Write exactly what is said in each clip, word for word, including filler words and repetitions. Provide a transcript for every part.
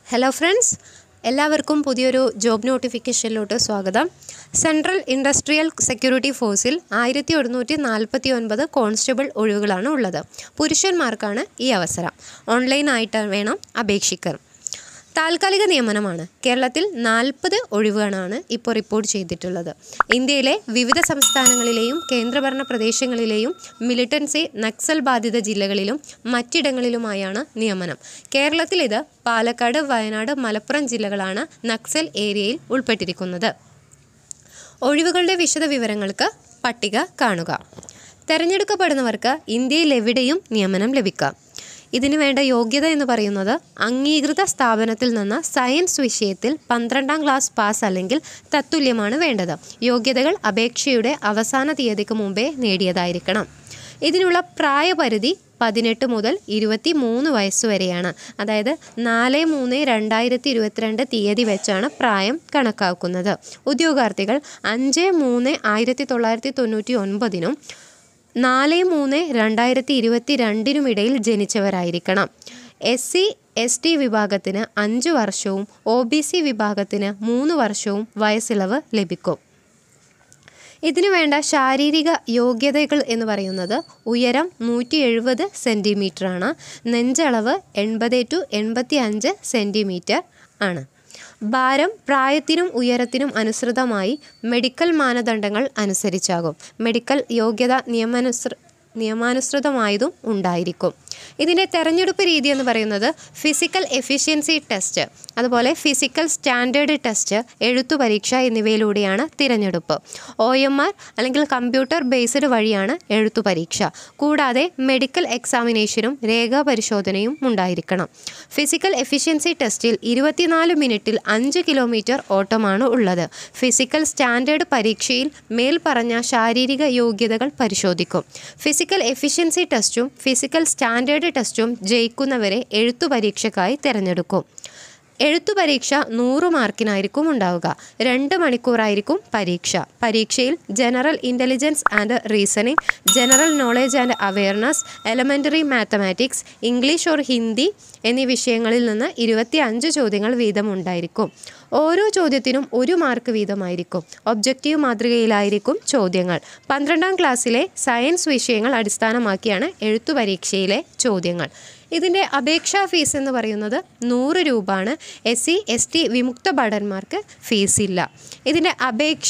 Hello friends, എല്ലാവർക്കും പുതിയൊരു job നോട്ടിഫിക്കേഷനിലോട്ട് സ്വാഗതം. സെൻട്രൽ ഇൻഡസ്ട്രിയൽ സെക്യൂരിറ്റി ഫോഴ്സിൽ ആയിരത്തി ഒരുന്നൂറ്റി നാൽപ്പത്തി ഒൻപത് കോൺസ്റ്റബിൾ ഒഴിവുകളാണ് ഉള്ളത്. പുരുഷന്മാർക്കാണ് ഈ അവസരം. ഓൺലൈനായിട്ട് വേണം അപേക്ഷിക്കാൻ. താൽക്കാലിക നിയമനമാണ്. കേരളത്തിൽ നാൽപ്പത് ഒഴിവുകളാണ് ഇപ്പോൾ റിപ്പോർട്ട് ചെയ്തിട്ടുള്ളത്. ഇന്ത്യയിലെ വിവിധ സംസ്ഥാനങ്ങളിലെയും കേന്ദ്രഭരണ പ്രദേശങ്ങളിലെയും മിലിറ്റൻസി നക്സൽ ബാധിത ജില്ലകളിലും മറ്റിടങ്ങളിലുമായാണ് നിയമനം. കേരളത്തിൽ ഇത് പാലക്കാട്, വയനാട്, മലപ്പുറം ജില്ലകളാണ് നക്സൽ ഏരിയയിൽ ഉൾപ്പെട്ടിരിക്കുന്നത്. ഒഴിവുകളുടെ വിശദ വിവരങ്ങൾക്ക് പട്ടിക കാണുക. തിരഞ്ഞെടുക്കപ്പെടുന്നവർക്ക് ഇന്ത്യയിൽ എവിടെയും നിയമനം ലഭിക്കാം. ഇതിനു വേണ്ട യോഗ്യത എന്ന് പറയുന്നത് അംഗീകൃത സ്ഥാപനത്തിൽ നിന്ന് സയൻസ് വിഷയത്തിൽ പന്ത്രണ്ടാം ക്ലാസ് പാസ് അല്ലെങ്കിൽ തത്തുല്യമാണ് വേണ്ടത്. യോഗ്യതകൾ അപേക്ഷയുടെ അവസാന തീയതിക്ക് മുമ്പേ നേടിയതായിരിക്കണം. ഇതിനുള്ള പ്രായപരിധി പതിനെട്ട് മുതൽ ഇരുപത്തി മൂന്ന് വയസ്സ് വരെയാണ്. അതായത് നാല് മൂന്ന് രണ്ടായിരത്തി ഇരുപത്തിരണ്ട് തീയതി വെച്ചാണ് പ്രായം കണക്കാക്കുന്നത്. ഉദ്യോഗാർത്ഥികൾ അഞ്ച് മൂന്ന് ആയിരത്തി തൊള്ളായിരത്തി തൊണ്ണൂറ്റി ഒൻപതിനും നാല് മൂന്ന് രണ്ടായിരത്തി ഇരുപത്തി രണ്ടിനും ഇടയിൽ ജനിച്ചവരായിരിക്കണം. എസ് സി എസ് ടി വിഭാഗത്തിന് അഞ്ച് വർഷവും ഒ ബി സി വിഭാഗത്തിന് മൂന്ന് വർഷവും വയസ്സിളവ് ലഭിക്കും. ഇതിനു വേണ്ട ശാരീരിക യോഗ്യതകൾ എന്ന് പറയുന്നത് ഉയരം നൂറ്റി എഴുപത് സെൻറ്റിമീറ്ററാണ്. നെഞ്ചളവ് എൺപത് ടു എൺപത്തി അഞ്ച് സെൻറ്റിമീറ്റർ ആണ്. ഭാരം പ്രായത്തിനും ഉയരത്തിനും അനുസൃതമായി മെഡിക്കൽ മാനദണ്ഡങ്ങൾ അനുസരിച്ചാകും. മെഡിക്കൽ യോഗ്യത നിയമാനുസൃ നിയമാനുസൃതമായതും ഉണ്ടായിരിക്കും. ഇതിൻ്റെ തെരഞ്ഞെടുപ്പ് രീതി എന്ന് പറയുന്നത് ഫിസിക്കൽ എഫിഷ്യൻസി ടെസ്റ്റ്, അതുപോലെ ഫിസിക്കൽ സ്റ്റാൻഡേർഡ് ടെസ്റ്റ്, എഴുത്തു പരീക്ഷ എന്നിവയിലൂടെയാണ് തിരഞ്ഞെടുപ്പ്. ഒ എം ആർ അല്ലെങ്കിൽ കമ്പ്യൂട്ടർ ബേസ്ഡ് വഴിയാണ് എഴുത്തു പരീക്ഷ. കൂടാതെ മെഡിക്കൽ എക്സാമിനേഷനും രേഖാ പരിശോധനയും ഉണ്ടായിരിക്കണം. ഫിസിക്കൽ എഫിഷ്യൻസി ടെസ്റ്റിൽ ഇരുപത്തിനാല് മിനിറ്റിൽ അഞ്ച് കിലോമീറ്റർ ഓട്ടമാണ് ഉള്ളത്. ഫിസിക്കൽ സ്റ്റാൻഡേർഡ് പരീക്ഷയിൽ മേൽപ്പറഞ്ഞ ശാരീരിക യോഗ്യതകൾ പരിശോധിക്കും. ഫിസിക്കൽ എഫിഷ്യൻസി ടെസ്റ്റും ഫിസിക്കൽ സ്റ്റാൻഡേർഡ് ടെസ്റ്റും ജയിക്കുന്നവരെ എഴുത്തു പരീക്ഷയ്ക്കായി തിരഞ്ഞെടുക്കും. എഴുത്തു പരീക്ഷ നൂറ് മാർക്കിനായിരിക്കും ഉണ്ടാവുക. രണ്ട് മണിക്കൂറായിരിക്കും പരീക്ഷ. പരീക്ഷയിൽ general intelligence and reasoning, general knowledge and awareness, elementary mathematics, English or Hindi എന്നീ വിഷയങ്ങളിൽ നിന്ന് ഇരുപത്തി അഞ്ച് ചോദ്യങ്ങൾ വീതം ഉണ്ടായിരിക്കും. ഓരോ ചോദ്യത്തിനും ഒരു മാർക്ക് വീതമായിരിക്കും. ഒബ്ജക്റ്റീവ് മാതൃകയിലായിരിക്കും ചോദ്യങ്ങൾ. പന്ത്രണ്ടാം ക്ലാസ്സിലെ സയൻസ് വിഷയങ്ങൾ അടിസ്ഥാനമാക്കിയാണ് എഴുത്തു പരീക്ഷയിലെ ചോദ്യങ്ങൾ. ഇതിൻ്റെ അപേക്ഷാ ഫീസ് എന്ന് പറയുന്നത് നൂറ് രൂപയാണ്. എസ് സി എസ് ടി വിമുക്ത ഭടന്മാർക്ക് ഫീസില്ല. ഇതിൻ്റെ അപേക്ഷ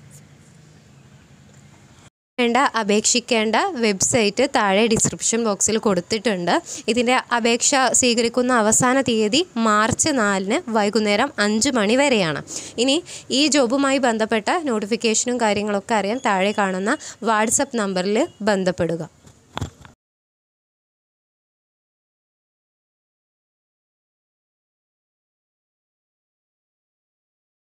വേണ്ട അപേക്ഷിക്കേണ്ട വെബ്സൈറ്റ് താഴെ ഡിസ്ക്രിപ്ഷൻ ബോക്സിൽ കൊടുത്തിട്ടുണ്ട്. ഇതിൻ്റെ അപേക്ഷ സ്വീകരിക്കുന്ന അവസാന തീയതി മാർച്ച് നാലിന് വൈകുന്നേരം അഞ്ച് മണി വരെയാണ്. ഇനി ഈ ജോബുമായി ബന്ധപ്പെട്ട നോട്ടിഫിക്കേഷനും കാര്യങ്ങളൊക്കെ അറിയാൻ താഴെ കാണുന്ന വാട്സപ്പ് നമ്പറിൽ ബന്ധപ്പെടുക.